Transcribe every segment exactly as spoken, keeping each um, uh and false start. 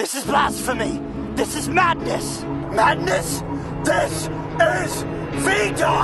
This is blasphemy! This is madness! Madness? This is Vida!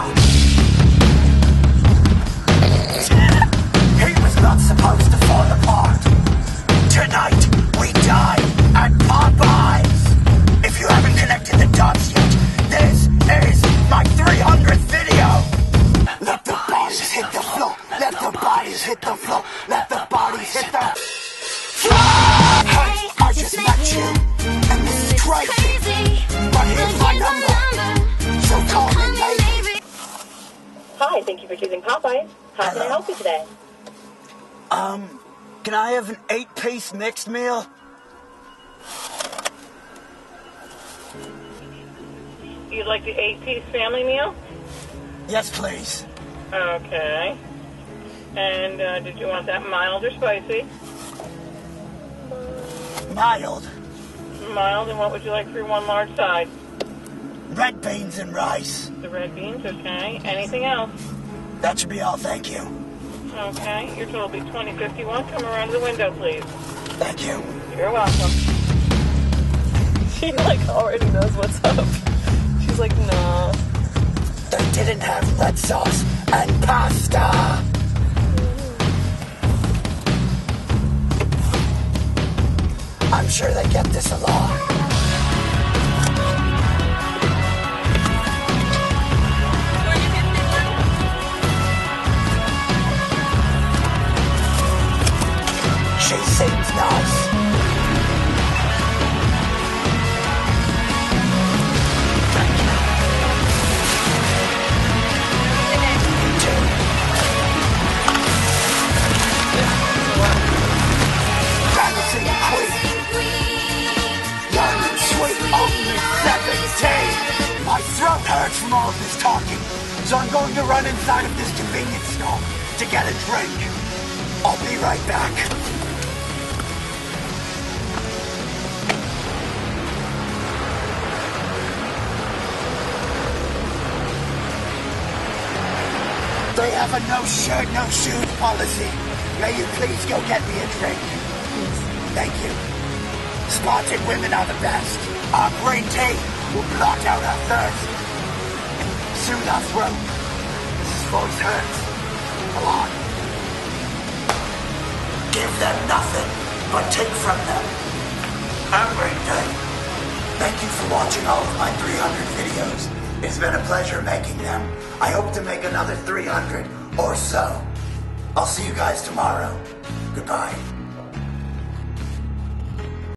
He was not supposed to fall apart. Tonight, we die at Popeyes! If you haven't connected the dots yet, this is my three hundredth video! Let the bodies hit the floor! Let the bodies hit the floor! Let the bodies hit the floor! Hey, I just met you, and this is crazy, but here's my number, so call me maybe. Hi, thank you for choosing Popeyes. How can I help you today? Um, can I have an eight-piece mixed meal? You'd like the eight-piece family meal? Yes, please. Okay. And uh, did you want that mild or spicy? Mild. Mild, and what would you like for your one large side? Red beans and rice. The red beans, okay. Anything else? That should be all, thank you. Okay, your total will be twenty fifty-one. Come around to the window, please. Thank you. You're welcome. She, like, already knows what's up. She's like, nah. They didn't have red sauce and pasta. I'm sure they get this a lot. She seems nice. Thank you. You too. Dancing queen. Young and sweet, only seventeen. My throat hurts from all of this talking, so I'm going to run inside of this convenience store to get a drink. I'll be right back. They have a no shirt, no shoes policy. May you please go get me a drink? Thank you. Spotted women are the best. Our green tea will blot out our thirst. Soothe our throat. This voice hurts a lot. Give them nothing, but take from them a great day. Thank you for watching all of my three hundred videos. It's been a pleasure making them. I hope to make another three hundred or so. I'll see you guys tomorrow. Goodbye.